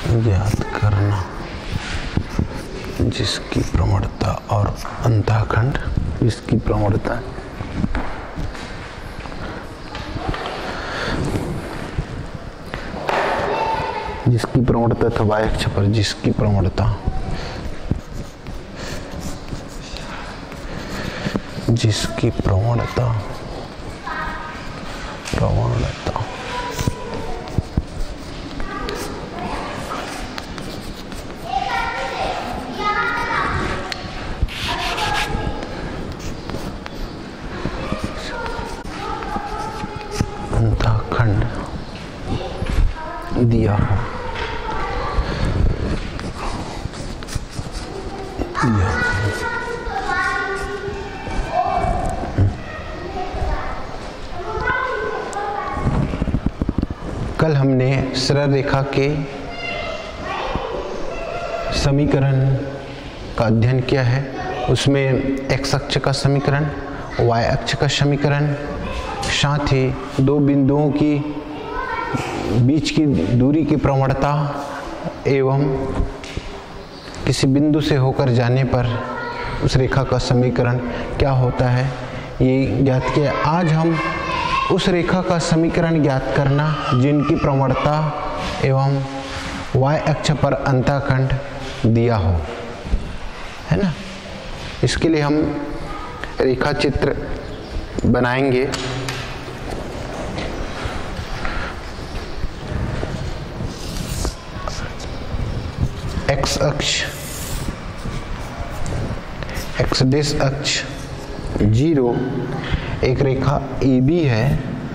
ज्ञात करना जिसकी प्रवणता और अंतःखंड जिसकी प्रवणता था y अक्ष पर जिसकी प्रवणता अंतःखंड दिया हो कल हमने सरल रेखा के समीकरण का अध्ययन किया है। उसमें x अक्ष का समीकरण, y अक्ष का समीकरण, साथ ही दो बिंदुओं की बीच की दूरी की प्रवणता एवं किसी बिंदु से होकर जाने पर उस रेखा का समीकरण क्या होता है ये ज्ञात किया। आज हम उस रेखा का समीकरण ज्ञात करना जिनकी प्रवणता एवं y अक्ष पर अंतःखंड दिया हो, है ना। इसके लिए हम रेखा चित्र बनाएंगे। x अक्ष, x' अक्ष 0, एक रेखा AB है।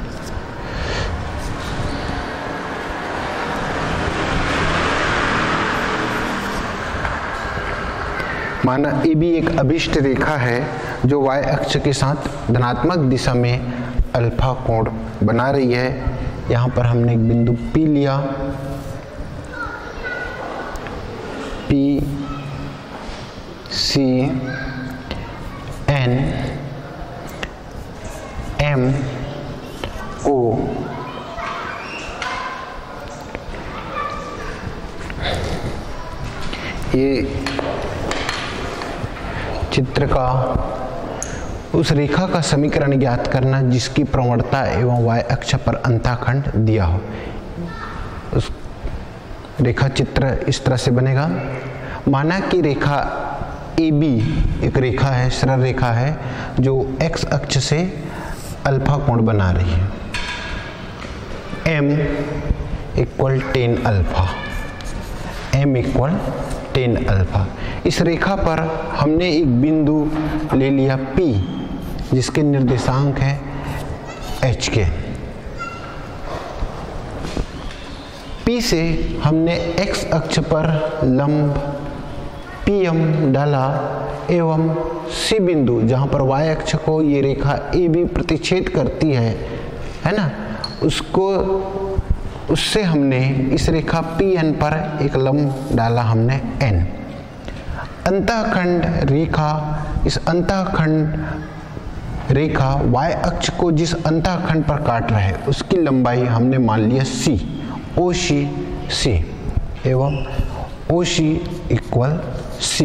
माना AB एक अभिष्ट रेखा है जो y अक्ष के साथ धनात्मक दिशा में अल्फा कोण बना रही है। यहाँ पर हमने एक बिंदु P लिया, P C N M O ये चित्र का उस रेखा का समीकरण ज्ञात करना जिसकी प्रवणता एवं y अक्ष पर अंतःखंड दिया हो। उस रेखा चित्र इस तरह से बनेगा। माना कि रेखा AB एक रेखा है, सरल रेखा है जो x अक्ष से अल्फा कोण बना रही है। M equal 10 alpha, M equal 10 alpha. इस रेखा पर हमने एक बिंदु ले लिया P जिसके निर्देशांक है h के। P से हमने x अक्ष पर लंब PM डाला एवं C बिंदु जहां पर y अक्ष को ये रेखा AB प्रतिच्छेद करती है ना, उससे हमने इस रेखा PN पर एक लंब डाला हमने N। अंतःखंड रेखा, इस अंतःखंड रेखा y अक्ष को जिस अंतःखंड पर काट रहा है उसकी लंबाई हमने मान लिया C, OC C एवं OC इक्वल C।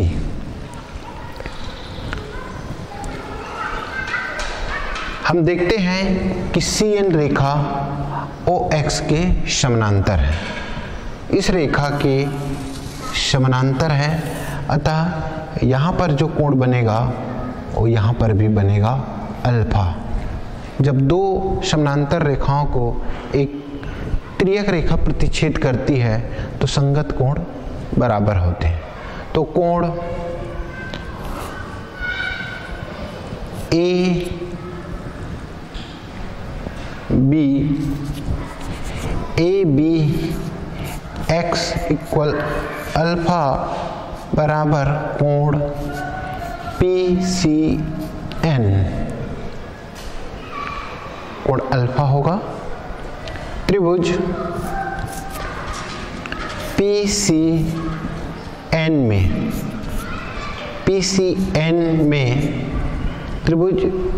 हम देखते हैं कि CN रेखा OX के समानांतर है, इस रेखा के समानांतर है। अतः यहाँ पर जो कोण बनेगा वो यहाँ पर भी बनेगा अल्फा। जब दो समानांतर रेखाओं को एक तिर्यक रेखा प्रतिच्छेद करती है तो संगत कोण बराबर होते हैं। तो कोण AB x इक्वल अल्फा बराबर कोण PCN, कोण अल्फा होगा। त्रिभुज PCN में त्रिभुज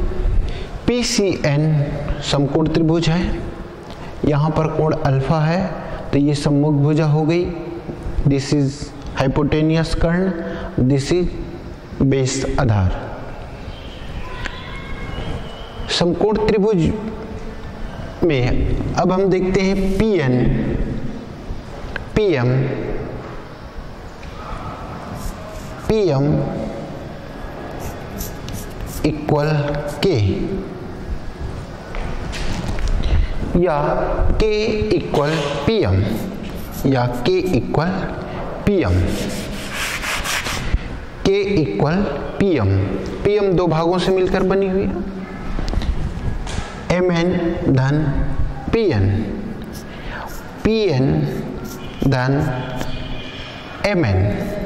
PCN समकोण त्रिभुज है। यहाँ पर कोण अल्फा है तो ये सम्मुख भुजा हो गई दिस इज हाइपोटेनियस कर्ण, दिस इज बेस आधार। समकोण त्रिभुज में अब हम देखते हैं PN, PM, PM equal K या K इक्वल PM या K equal PM, K equal PM। PM दो भागों से मिलकर बनी हुई है, Mn धन Pn, Pn धन Mn,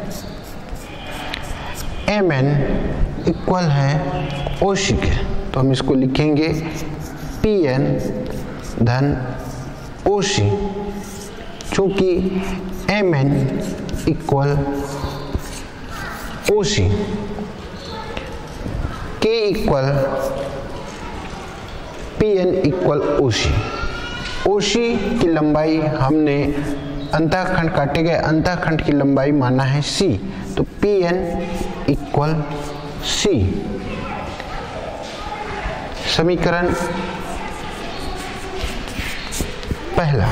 Mn इक्वल है ओशिक है, तो हम इसको लिखेंगे Pn धन ओशी, चूंकि Mn इक्वल ओशी। K इक्वल Pn इक्वल ओशी। ओशी की लंबाई हमने अंतःखंड काटे गए अंतःखंड की लंबाई माना है C, तो Pn इक्वल C। समीकरण पहला,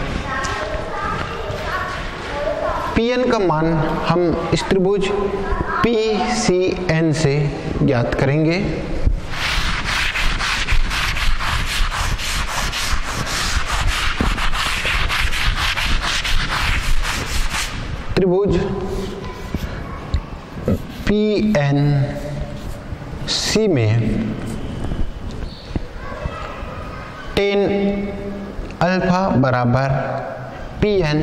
Pn का मान हम इस त्रिभुज PCN से ज्ञात करेंगे। त्रिभुज PNC में tan अल्फा बराबर Pn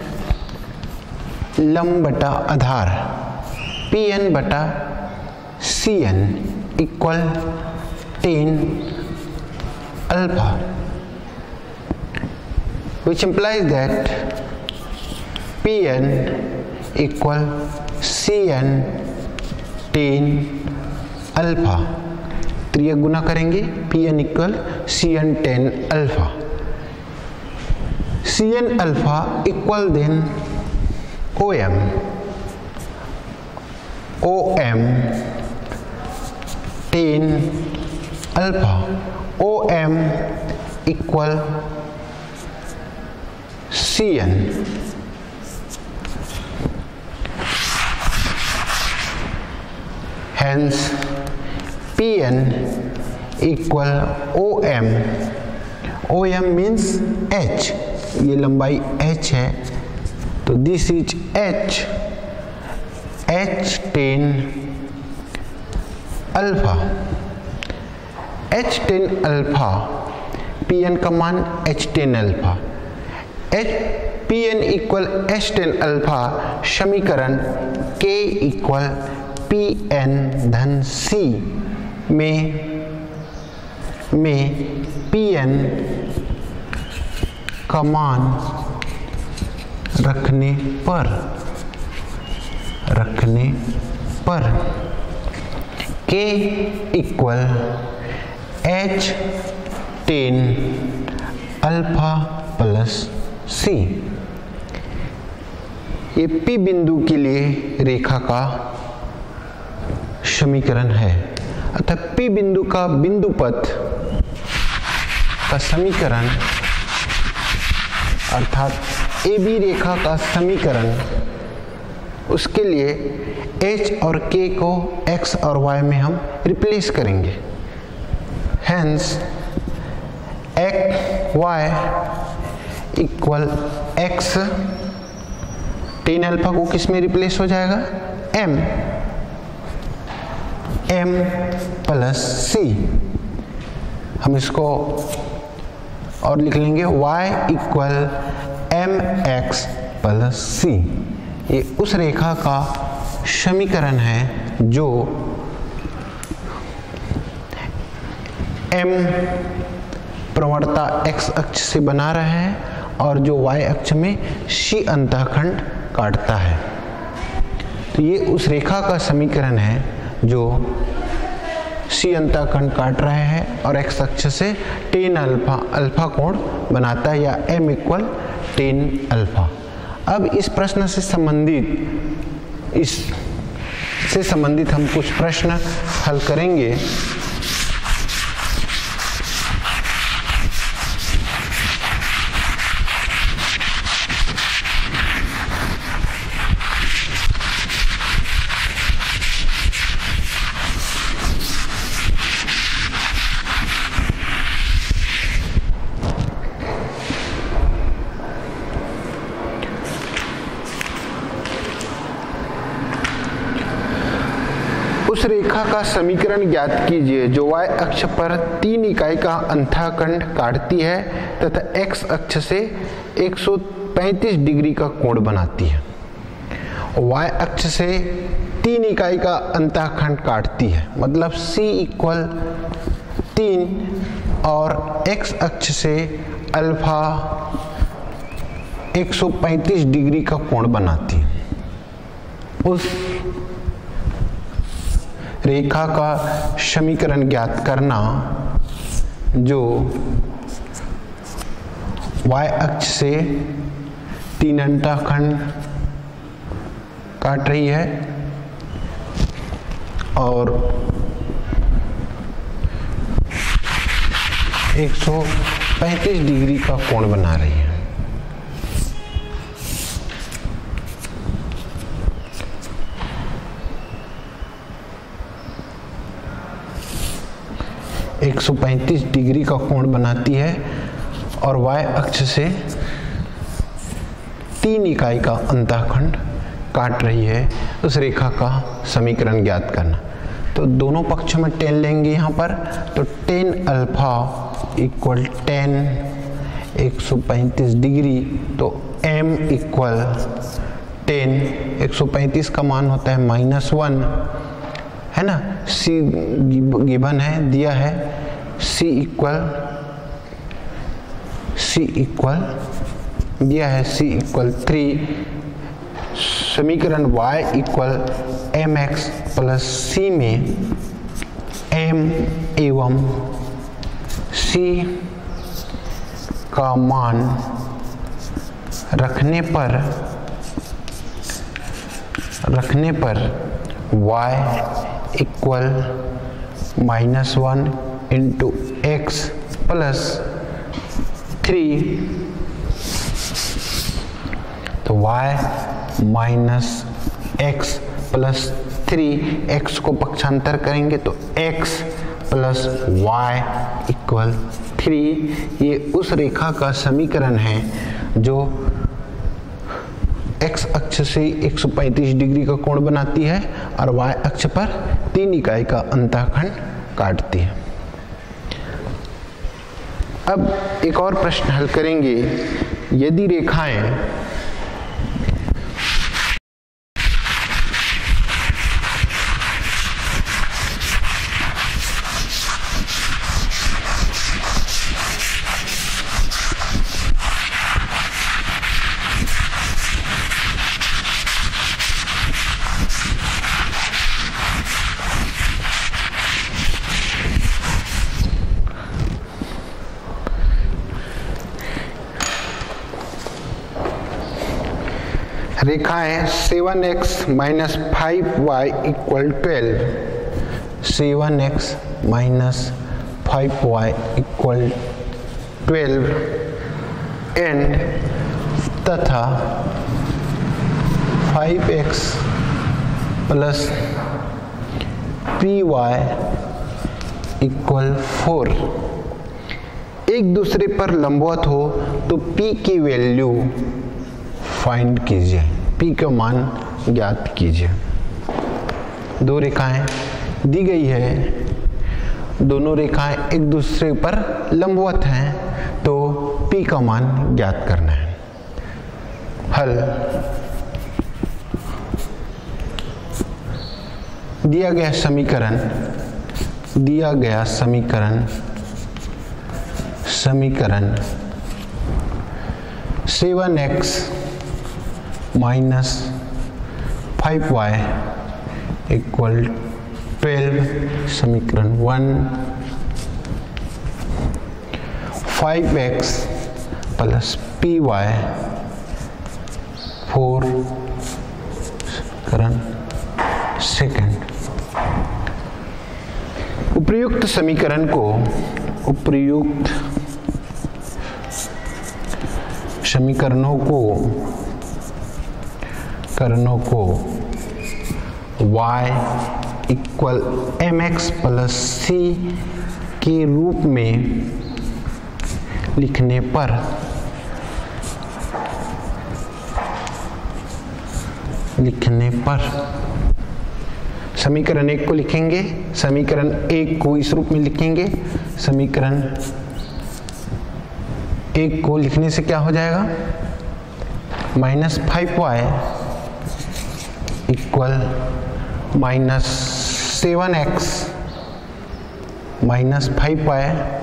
लंब बटा आधार Pn बटा Cn equal tan alpha, which implies that Pn equal Cn tan alpha. तो ये गुना करेंगे, Pn equal Cn tan alpha, Cn alpha equal then OM, OM tan alpha, OM equal Cn। Hence Pn equal OM, OM means H, ये लंबाई H है, तो this is H, H tan alpha, H tan alpha, Pn का मान H tan alpha, Pn equal H tan alpha, समीकरण K equal Pn धन C में Pn का मान रखने पर K equal H tan alpha plus C। ये P बिंदु के लिए रेखा का समीकरण है, अतः P बिंदु का बिंदु पथ का समीकरण अर्थात AB रेखा का समीकरण, उसके लिए H और K को X और Y में हम रिप्लेस करेंगे। Hence X Y equal X tan alpha को किस में रिप्लेस हो जाएगा, M प्लस C। हम इसको और लिख लेंगे Y equal MX plus C। ये उस रेखा का समीकरण है जो M प्रवणता X अक्ष से बना रहा है और जो Y अक्ष में C अंतःखंड काटता है। तो ये उस रेखा का समीकरण है जो C अंतःखंड काट रहा है और X अक्ष से tan अल्फा कोण बनाता है, या M इक्वल tan अल्फा। अब इस प्रश्न से संबंधित हम कुछ प्रश्न हल करेंगे। उस रेखा का समीकरण ज्ञात कीजिए जो y अक्ष पर 3 इकाई का अंतःखंड काटती है तथा x अक्ष से 135 डिग्री का कोण बनाती है। y अक्ष से 3 इकाई का अंतःखंड काटती है, मतलब c इक्वल 3 और x अक्ष से अल्फा 135 डिग्री का कोण बनाती है। उस रेखा का समीकरण ज्ञात करना जो y अक्ष से 3 अंतःखंड काट रही है और 135 डिग्री का कोण बना रही है। एक 135 डिग्री का कोण बनाती है और y अक्ष से 3 इकाई का अंतःखंड काट रही है। उस रेखा का समीकरण ज्ञात करना, तो दोनों पक्षों में 10 लेंगे यहाँ पर, तो 10 अल्फा इक्वल 10 135 डिग्री, तो m इक्वल 10, 135 का मान होता है -1, है ना। c गिवन है, दिया है, c इक्वल दिया है, c इक्वल 3। समीकरण y equal mx plus c में m एवं c का मान रखने पर y equal -1 into x plus 3, तो y minus x plus 3, x को पक्षांतर करेंगे तो x प्लस y इक्वल 3। ये उस रेखा का समीकरण है जो x अक्ष से 135 डिग्री का कोण बनाती है और y अक्ष पर 3 इकाई का अंतःखंड काटती है। अब एक और प्रश्न हल करेंगे। यदि रेखाएं रेखाएं 7x minus 5y equal 12, 7x minus 5y equal 12 and तथा 5x प्लस py इक्वल 4 एक दूसरे पर लंबवत हो तो p की वैल्यू फाइंड कीजिए, p का मान ज्ञात कीजिए। दो रेखाएं दी गई है, दोनों रेखाएं एक दूसरे पर लंबवत हैं, तो p का मान ज्ञात करना है। हल दिया गया समीकरण 7x माइनस 5y इक्वल 12, समीकरण 1, 5x प्लस py 4 समीकरण सेकंड। उपर्युक्त समीकरण को समीकरणों को y equal mx plus c के रूप में लिखने पर समीकरण 1 को लिखेंगे, समीकरण 1 को इस रूप में लिखेंगे। समीकरण 1 को लिखने से क्या हो जाएगा, -5y इक्वल -7x -5y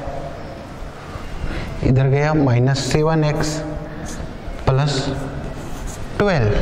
इधर गया -7x प्लस 12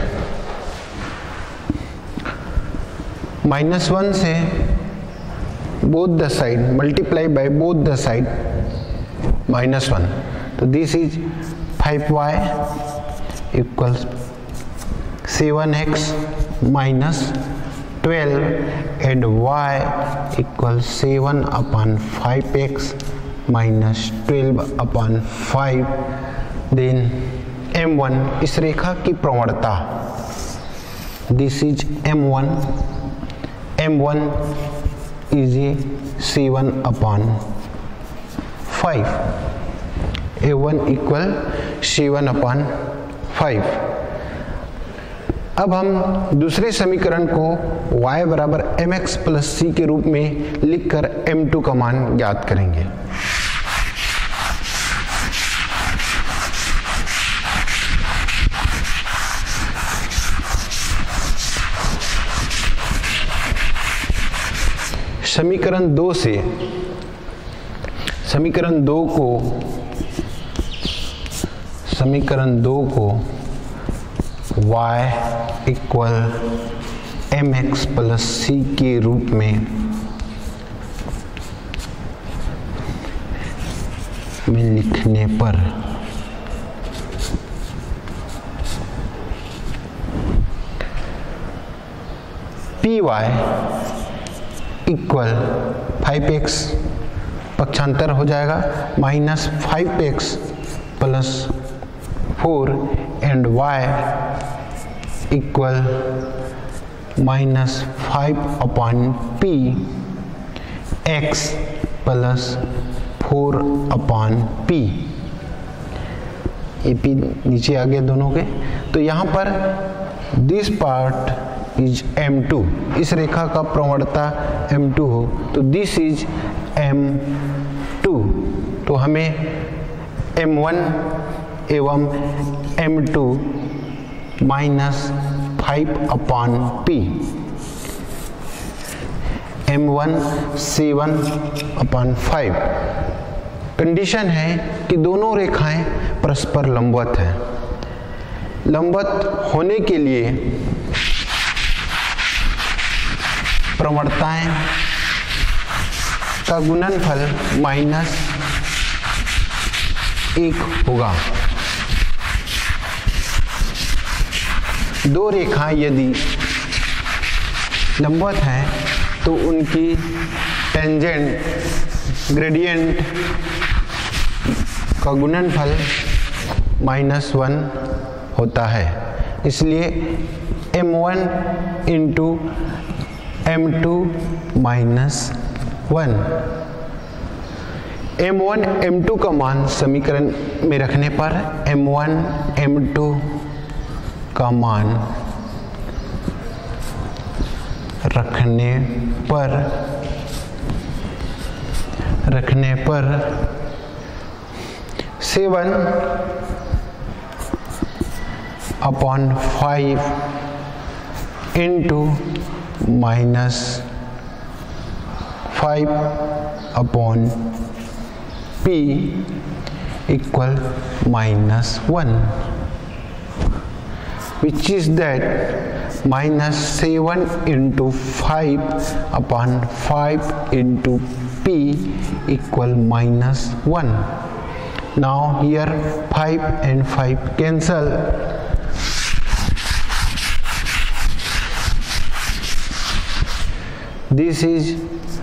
-1 से both the side multiply by both the side -1, तो this is 5y equals 7x minus 12 and y equals 7 upon 5x minus 12 upon 5। then m1 इस रेखा की प्रवणता, this is m1 is a 7 upon 5, a1 equal 7 upon 5। अब हम दूसरे समीकरण को y बराबर mx प्लस c के रूप में लिखकर m2 का मान ज्ञात करेंगे। समीकरण 2 से समीकरण 2 को y equal mx plus c के रूप में लिखने पर py इक्वल 5x पक्षांतर हो जाएगा -5x plus 4 and y equal -5 upon p x plus 4 upon p, ये p नीचे आ गया दोनों के। तो यहाँ पर दिस पार्ट इज m2, इस रेखा का प्रवणता m2 हो तो दिस इज m2, तो हमें m1 एवं m2 -5 upon p, m1 7 upon 5। Condition है कि दोनों रेखाएं परस्पर लंबवत हैं। लंबवत होने के लिए प्रवणताएं का गुणनफल -1 होगा। दो रेखाएं यदि लंबवत हैं तो उनकी टेंजेंट ग्रेडियंट का गुणनफल -1 होता है। इसलिए m1 into m2 -1, m1 m2 का मान समीकरण में रखने पर m1 m2 का मान रखने पर 7 upon 5 into -5 upon p equal -1, which is that -7 into 5 upon 5 into p equal -1. Now here 5 and 5 cancel, this is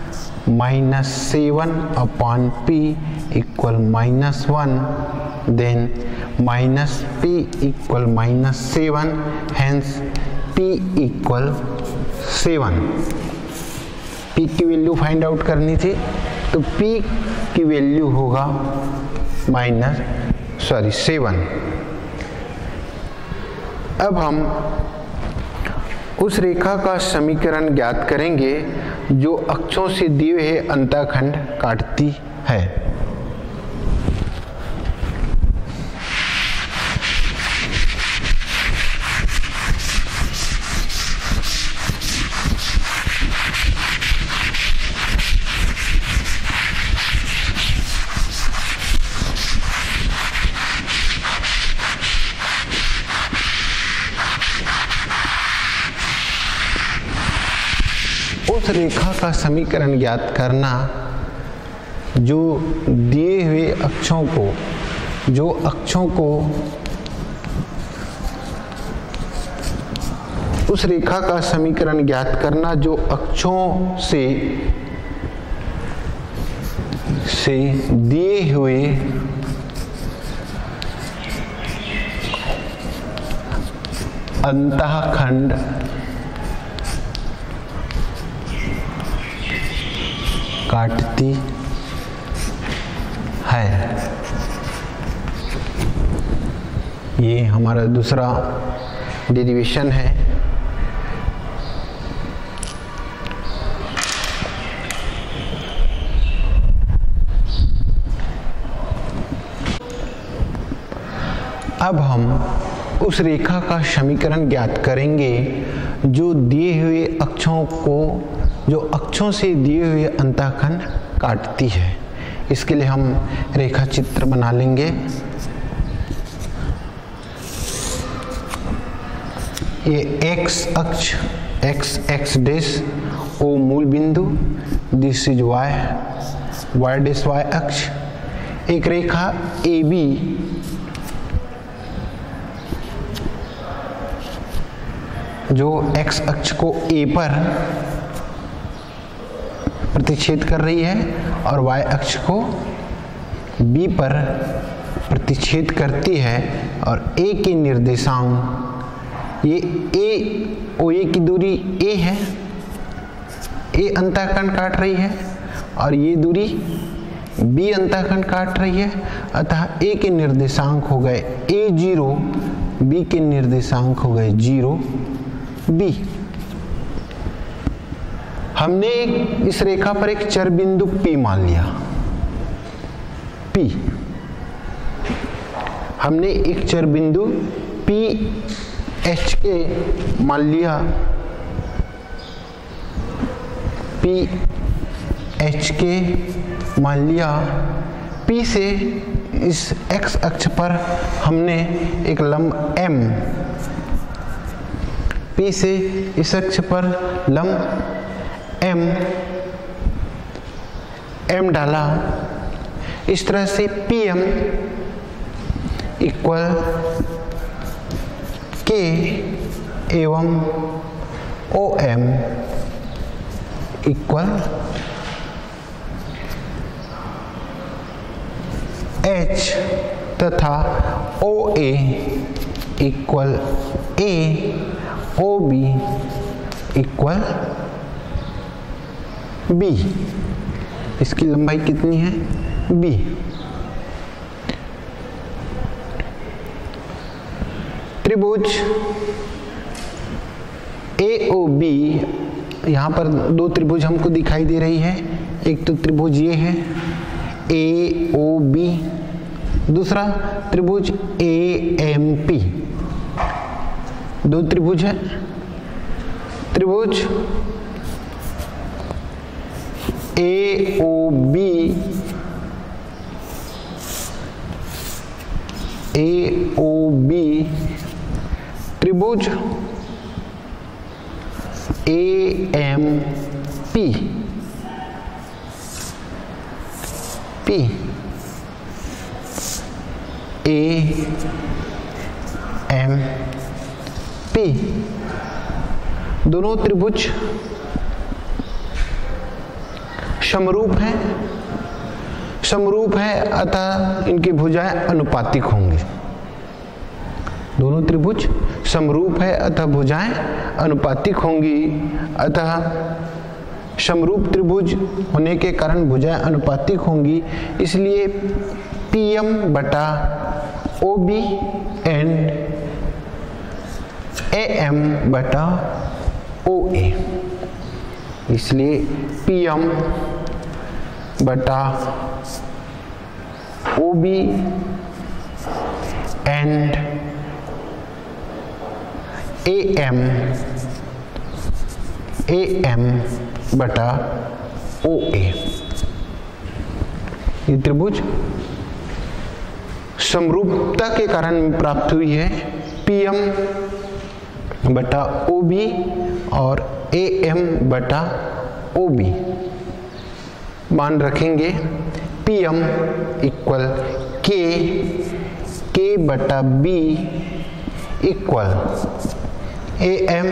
-7 upon p equal -1, then -p equal -7, hence p equal 7। p की value find out करनी थी, तो p की value होगा 7। अब हम उस रेखा का समीकरण ज्ञात करेंगे जो अक्षों से दिए हुए अंतःखंड काटती है। उस रेखा का समीकरण ज्ञात करना जो दिए हुए अक्षों को उस रेखा का समीकरण ज्ञात करना जो अक्षों से दिए हुए अंतःखंड काटती है। ये हमारा दूसरा डेरिवेशन है। अब हम उस रेखा का समीकरण ज्ञात करेंगे जो अक्षों से दिए हुए अंतःखंड काटती है। इसके लिए हम रेखा चित्र बना लेंगे। ये x अक्ष x डैश ओ मूल बिंदु, this is y dash y अक्ष, एक रेखा AB जो x अक्ष को A पर प्रतिच्छेद कर रही है और y अक्ष को B पर प्रतिच्छेद करती है, और A के निर्देशांक, ये A OA की दूरी A है, A अंतःखंड काट रही है, और ये दूरी B अंतःखंड काट रही है। अतः A के निर्देशांक हो गए A0, B के निर्देशांक हो गए 0 B। हमने इस रेखा पर एक चर बिंदु P मान लिया, P। हमने एक चर बिंदु P H के मान लिया, P H के मान लिया। P से इस x अक्ष पर हमने एक लंब M, P से इस अक्ष पर लंब M डाला। इस तरह से PM इक्वल K एवं OM इक्वल H तथा OA equal A, OB equal B। इसकी लंबाई कितनी है? B। त्रिभुज AOB, यहाँ पर दो त्रिभुज हमको दिखाई दे रही है। एक तो त्रिभुज ये है AOB, दूसरा त्रिभुज AMP। दो त्रिभुज है। त्रिभुज AOB त्रिभुज AMP दोनों त्रिभुज समरूप है अतः इनकी भुजाएं अनुपातिक होंगी। दोनों त्रिभुज समरूप है अतः भुजाएं अनुपातिक होंगी। अतः समरूप त्रिभुज होने के कारण भुजाएं अनुपातिक होंगी, इसलिए PM बटा OB एंड AM बटा OA, इसलिए PM बटा OB एंड AM बटा OA, ये त्रिभुज समरूपता के कारण प्राप्त हुई है। PM बटा OB और AM बटा OB मान रखेंगे। PM इक्वल K बटा B इक्वल AM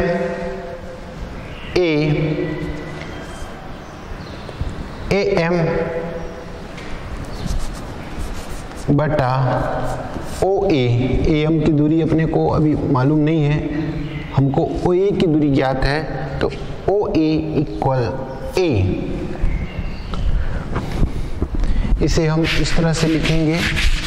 बटा OA। AM की दूरी अपने को अभी मालूम नहीं है, हमको OA की दूरी ज्ञात है, तो OA इक्वल A। इसे हम इस तरह से लिखेंगे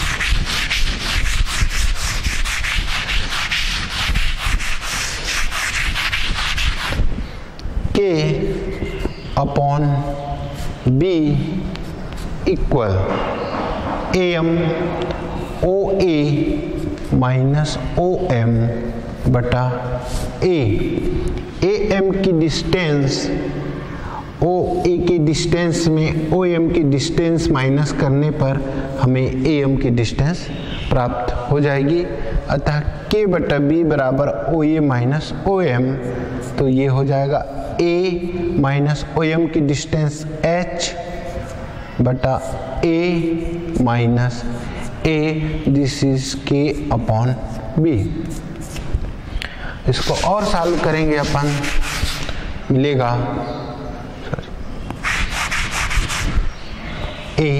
K upon B equal AM OA minus OM बटा A। AM की डिस्टेंस OA के डिस्टेंस में OM की डिस्टेंस माइनस करने पर हमें AM की डिस्टेंस प्राप्त हो जाएगी। अतः K बटा B बराबर OA माइनस OM, तो ये हो जाएगा A माइनस OM की डिस्टेंस H बटा A minus A, this is K upon B। इसको और सॉल्व करेंगे अपन, मिलेगा A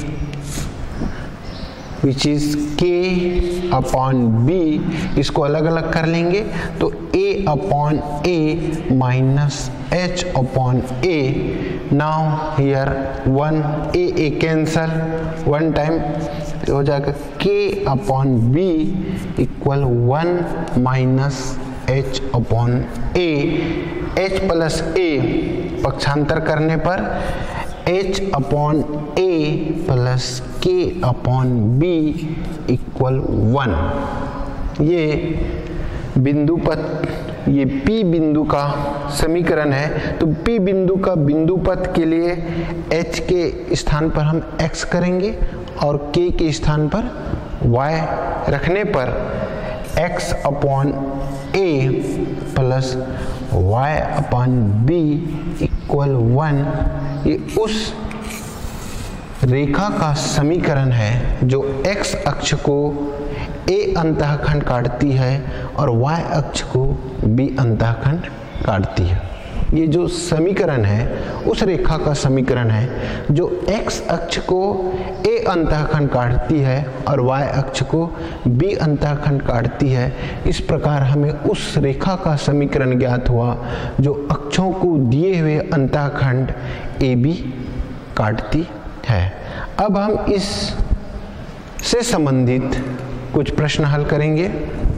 which is K upon B, इसको अलग अलग कर लेंगे तो A upon A minus H upon A। Now here 1 A cancel, 1 time हो जाएगा K upon B equal 1 minus H upon A। H plus A पक्षांतर करने पर H upon A plus K upon B equal 1। ये बिंदु पथ, ये P बिंदु का समीकरण है। तो P बिंदु का बिंदु पथ के लिए H के स्थान पर हम X करेंगे और K के स्थान पर Y रखने पर X upon A plus Y upon B equal 1। ये उस रेखा का समीकरण है जो x अक्ष को A अंतःखंड काटती है और y अक्ष को B अंतःखंड काटती है। ये जो समीकरण है उस रेखा का समीकरण है जो x अक्ष को A अंतःखंड काटती है और y अक्ष को B अंतःखंड काटती है। इस प्रकार हमें उस रेखा का समीकरण ज्ञात हुआ जो अक्षों को दिए हुए अंतःखंड AB काटती है। अब हम इस से संबंधित कुछ प्रश्न हल करेंगे।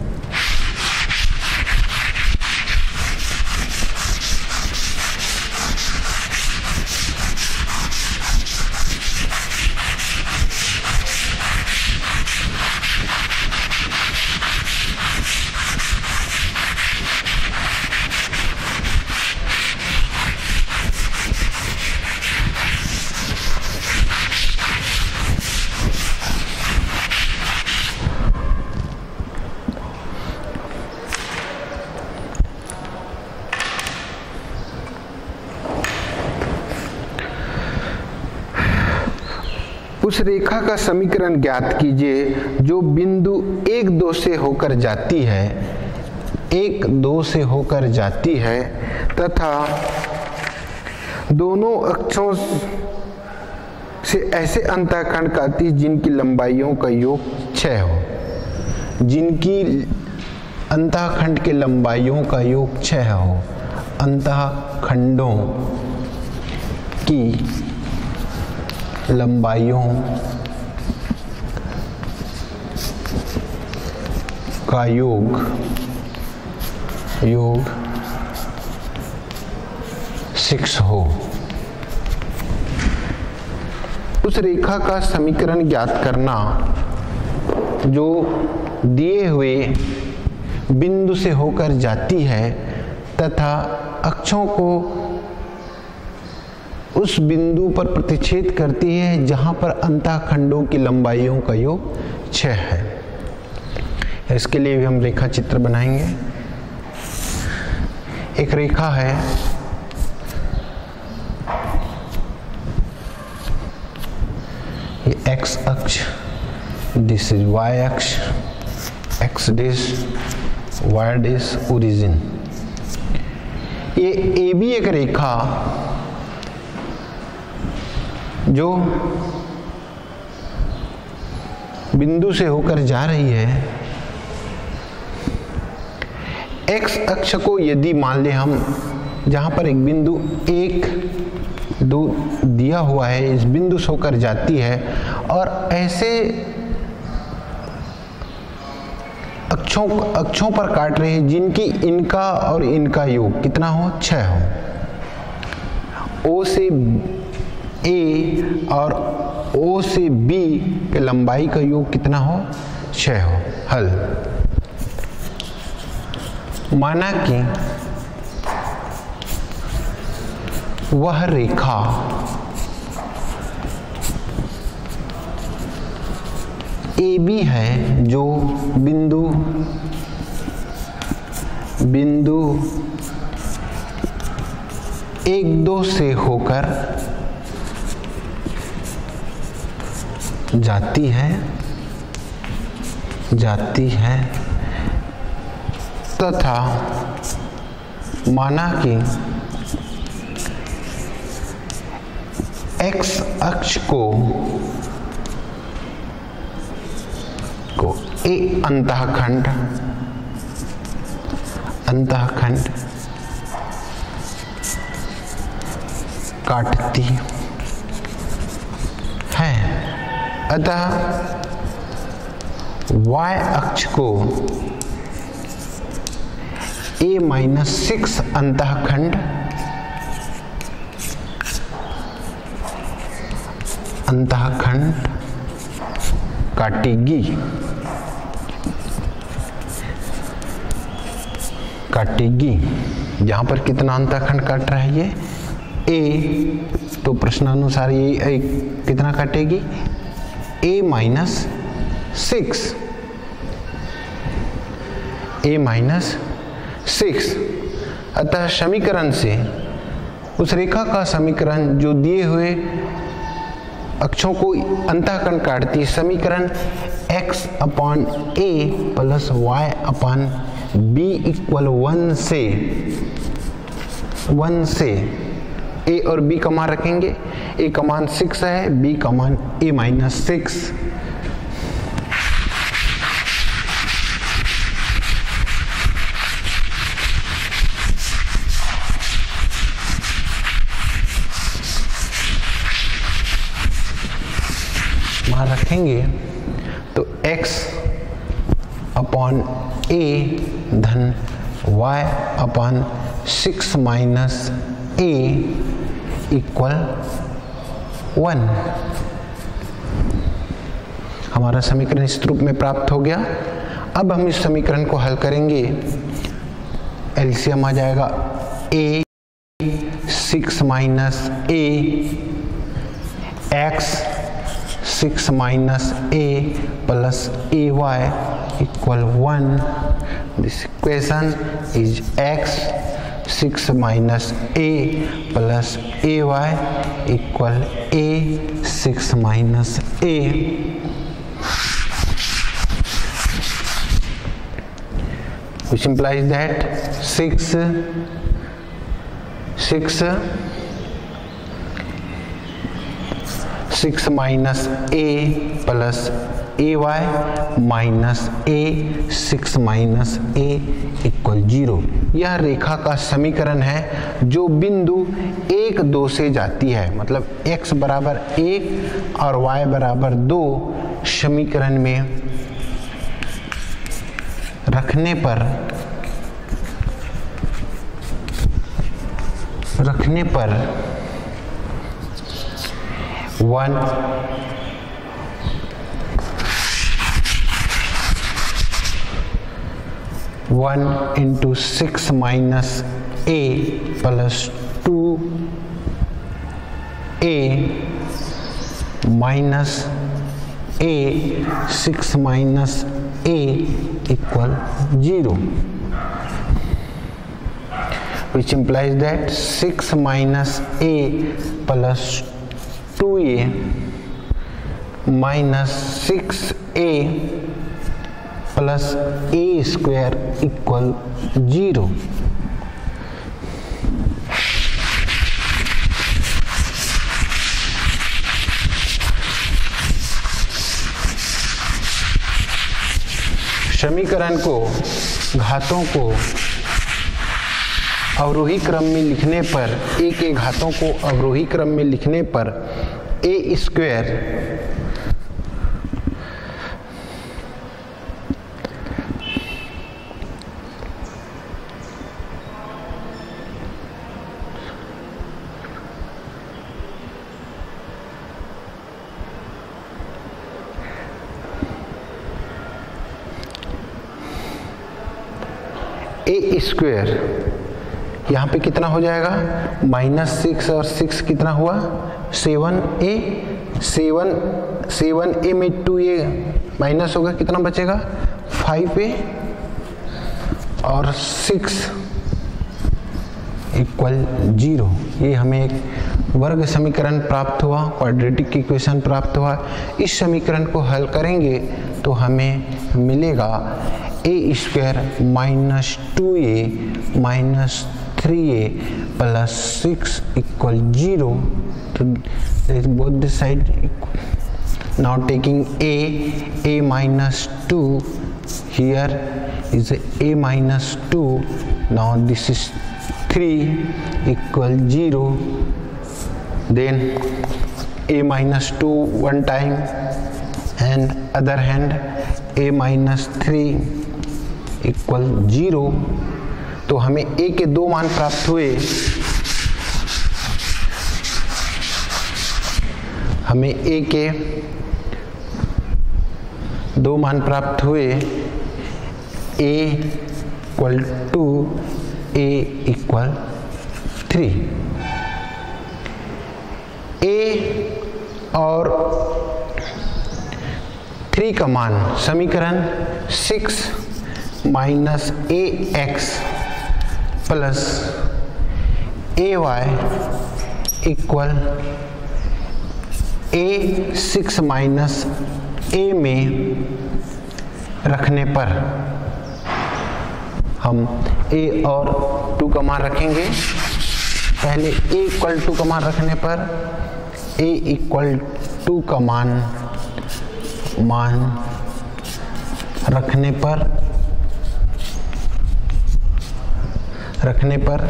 उस रेखा का समीकरण ज्ञात कीजिए जो बिंदु 1-2 से होकर जाती है, 1-2 से होकर जाती है तथा दोनों अक्षों से ऐसे अंतःखंड काटती जिनकी लंबाइयों का योग 6 हो, जिनकी अंतःखंड के लंबाइयों का योग 6 हो। अंतःखंडों की लंबाइयों का योग 6 हो। उस रेखा का समीकरण ज्ञात करना जो दिए हुए बिंदु से होकर जाती है तथा अक्षों को उस बिंदु पर प्रतिच्छेद करती है जहां पर अंतःखंडों की लंबाइयों का योग 6 है। इसके लिए भी हम रेखा चित्र बनाएंगे। एक रेखा है, ये x अक्ष, दिस इज y अक्ष, x dash, y dash, origin. ये AB एक रेखा जो बिंदु से होकर जा रही है। x अक्ष को यदि मान ले हम, जहां पर एक बिंदु 1, 2 दिया हुआ है, इस बिंदु से होकर जाती है और ऐसे अक्षों पर काट रहे हैं जिनकी इनका और इनका योग कितना हो, 6 हो। O से A और O से B के लंबाई का योग कितना हो, 6 हो। हल, माना कि वह रेखा AB है जो बिंदु 1, 2 से होकर जाती है तथा माना कि x अक्ष को A अंतःखंड काटती है, अतः y अक्ष को A-6 अंतःखंड काटेगी। जहां पर कितना अंतःखंड काट रहा है ये A, तो प्रश्नानुसार ये कितना काटेगी, A-6। अतः समीकरण से उस रेखा का समीकरण जो दिए हुए अक्षों को अंतःखंड काटती है, समीकरण x/a प्लस y/b इक्वल 1 से a और b का मान रखेंगे। a का मान 6 है, b का मान a-6। रखेंगे तो x/a धन y/6 माइनस a इक्वल 1। हमारा समीकरण इस रूप में प्राप्त हो गया। अब हम इस समीकरण को हल करेंगे। एलसीएम आ जाएगा a6 minus a x 6 minus a plus ay equal 1। This equation is x 6 minus a plus ay equal a 6 minus a। which implies that 6 6 minus a plus a y minus a 6 minus a equal 0। यह रेखा का समीकरण है जो बिंदु 1 2 से जाती है, मतलब x बराबर 1 और y बराबर 2 समीकरण में रखने पर 1 into 6 minus a plus 2a minus a 6 minus a equal 0, which implies that 6 minus a plus 2a minus 6a plus a square equal 0। समीकरण को घातों को अवरोही क्रम में लिखने पर a के घातों को अवरोही क्रम में लिखने पर a स्क्वायर ए स्क्वायर यहाँ पे कितना हो जाएगा, -6 और 6 कितना हुआ 7a, 7a में 2a माइनस होगा, कितना बचेगा 5a और 6 इक्वल 0। ये हमें एक वर्ग समीकरण प्राप्त हुआ, क्वाड्रेटिक इक्वेशन प्राप्त हुआ। इस समीकरण को हल करेंगे तो हमें मिलेगा a square minus 2a minus 3a plus 6 equal 0। तो both the side now taking a minus 2 here is a minus 2, now this is 3 equal 0, then a minus 2 one time and other hand a minus 3 equal 0। तो हमें a के 2 मान प्राप्त हुए, हमें a के 2 मान प्राप्त हुए, a equal 2 a equal 3। a और 3 का मान समीकरण 6 minus a x plus a y equal a 6 minus a में रखने पर हम a और 2 का मान रखेंगे। पहले a इक्वल 2 का मान रखने पर a इक्वल 2 का मान रखने पर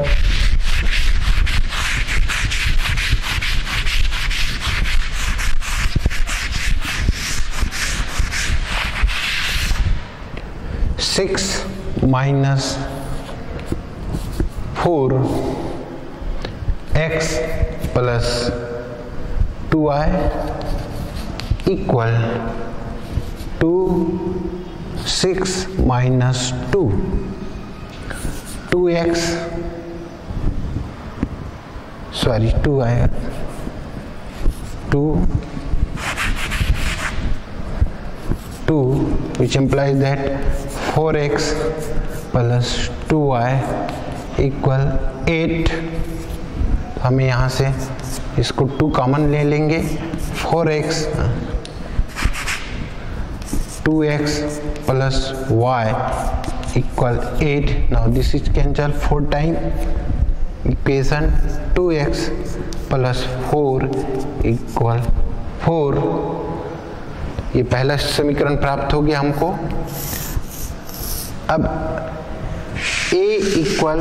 six minus 4 x plus 2y equal 6 minus 2x sorry 2 आएगा 2 which implies that 4x plus 2y equal 8। हमें यहाँ से इसको 2 कॉमन ले लेंगे, 4x 2x plus y equal 8। now this is cancel 4 time equation 2x plus 4 equal 4, ये पहला समीकरण प्राप्त हो गया हमको। अब a इक्वल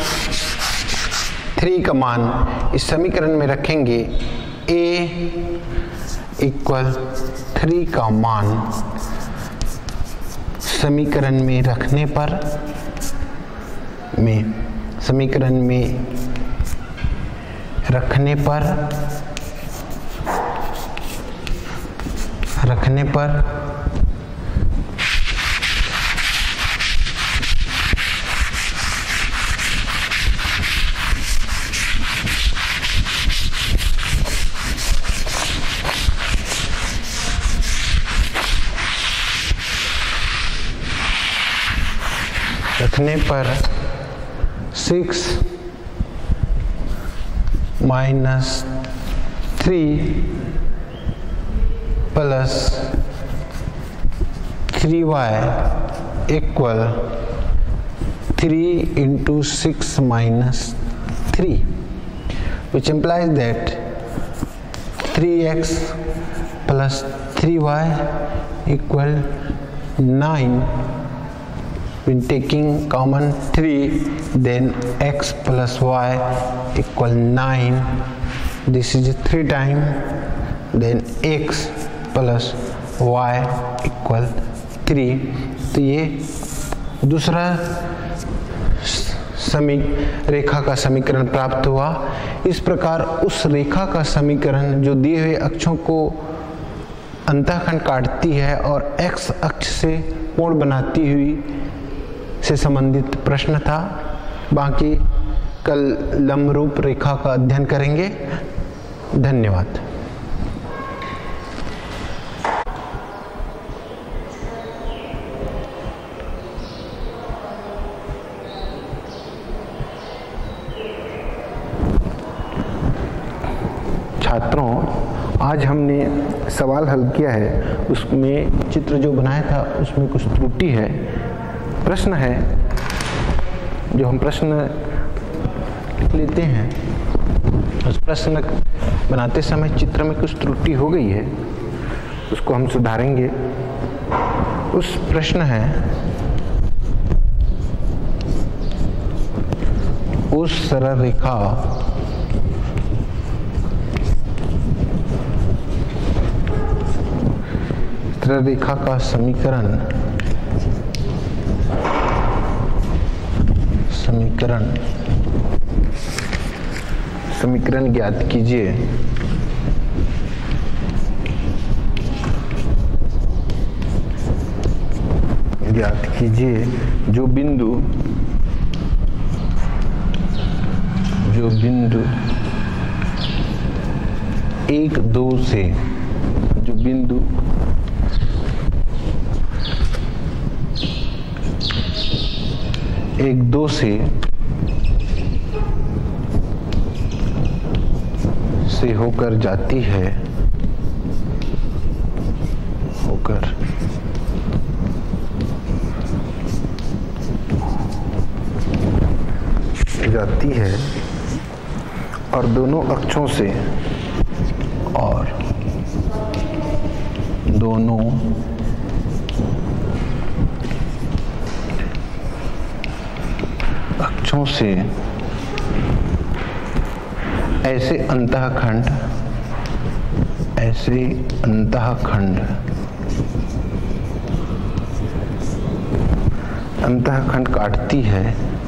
3 का मान इस समीकरण में रखेंगे। a इक्वल 3 का मान समीकरण में रखने पर समीकरण में रखने पर रखने पर 6 minus 3 plus 3y equal 3 into 6 minus 3, which implies that 3x plus 3y equal 9. When taking common 3, then x plus y equal 9. This is 3 times, then x plus y equal 3. तो ये दूसरा रेखा का समीकरण प्राप्त हुआ। इस प्रकार उस रेखा का समीकरण जो दिए हुए अक्षों को अंतःखंड काटती है और x अक्ष से कोण बनाती हुई से संबंधित प्रश्न था। बाकी कल लंबरूप रेखा का अध्ययन करेंगे। धन्यवाद। छात्रों, आज हमने सवाल हल किया है, उसमें चित्र जो बनाया था उसमें कुछ त्रुटि है। प्रश्न है, जो हम प्रश्न लिख लेते हैं, उस प्रश्न बनाते समय चित्र में कुछ त्रुटि हो गई है, उसको हम सुधारेंगे। उस प्रश्न है, उस सरल रेखा का समीकरण ज्ञात कीजिए। जो बिंदु 1, 2 से होकर जाती है, और दोनों अक्षों से ऐसे अंतःखंड काटती है,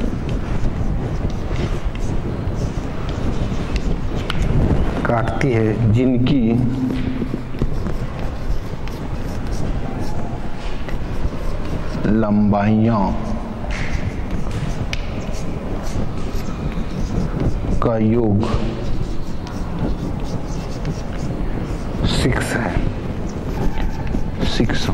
जिनकी लंबाइयां का योग 6 है। 6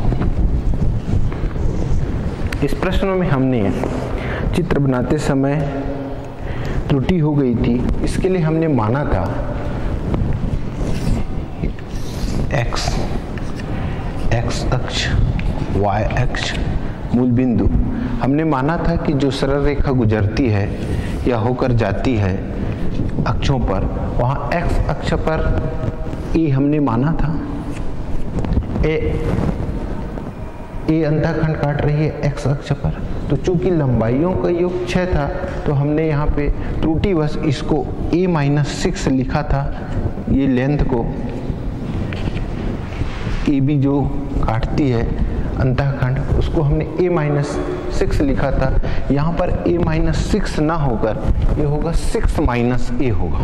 इस प्रश्न में हमने चित्र बनाते समय त्रुटि हो गई थी। इसके लिए हमने माना था x अक्ष, y अक्ष मूल बिंदु। हमने माना था कि जो सरल रेखा गुजरती है या होकर जाती है अक्षों पर, वहाँ x अक्ष पर ए हमने माना था, ए अंतःखंड काट रही है एक्स अक्ष पर, तो चूंकि लंबाइयों का योग 6 था तो हमने यहाँ पे त्रुटिवश इसको a-6 लिखा था। ये लेंथ को ए बी जो काटती है अंतःखंड, उसको हमने a-6 लिखा था। यहाँ पर a-6 ना होकर ये होगा 6 माइनस a होगा,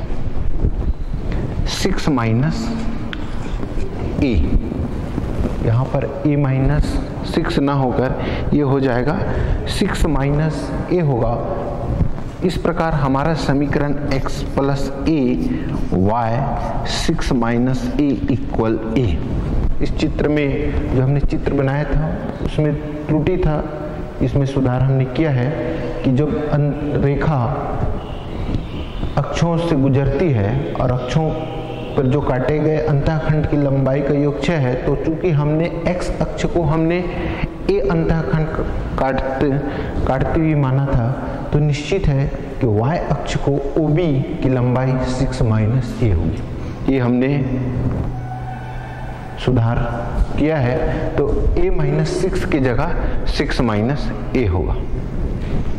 6 माइनस a। यहाँ पर a-6 ना होकर ये हो जाएगा 6 माइनस a होगा। इस प्रकार हमारा समीकरण x plus a y 6 minus a equal a। इस चित्र में जो हमने चित्र बनाया था उसमें त्रुटि था, इसमें सुधार हमने किया है कि जब रेखा अक्षों से गुजरती है और अक्षों पर जो काटे गए अंतःखंड की लंबाई का योग 6 है, तो चूंकि हमने x अक्ष को हमने a अंतःखंड काटते हुए माना था, तो निश्चित है कि y अक्ष को OB की लंबाई 6 माइनस a होगी। ये हमने सुधार किया है, तो a-6 की जगह 6 माइनस a होगा।